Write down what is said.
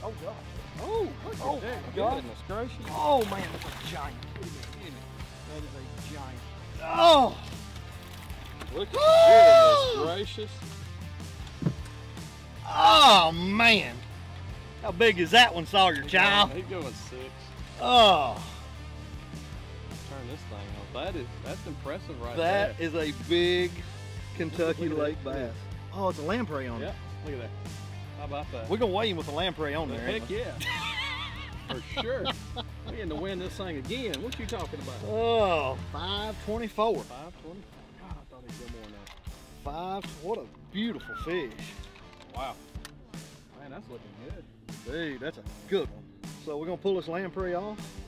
Oh God. Oh, Oh that. God. Goodness gracious. Oh man, that's a giant. Get it. That is a giant. Oh! Look at Woo! goodness gracious. Oh man. How big is that one, Sawyer, child? He's going 6. Oh. Turn this thing off. That's impressive right there. That is a big Kentucky Look at lake that. bass. Oh, it's a lamprey on it. Yep, look at that. How about that? We're gonna weigh him with a lamprey on there. Heck yeah. For sure. We're going to win this thing again. What you talking about? Oh, 524. 520? God, I thought he'd go more than that. What a beautiful fish. Wow. Man, that's looking good. Dude, that's a good one. So we're gonna pull this lamprey off.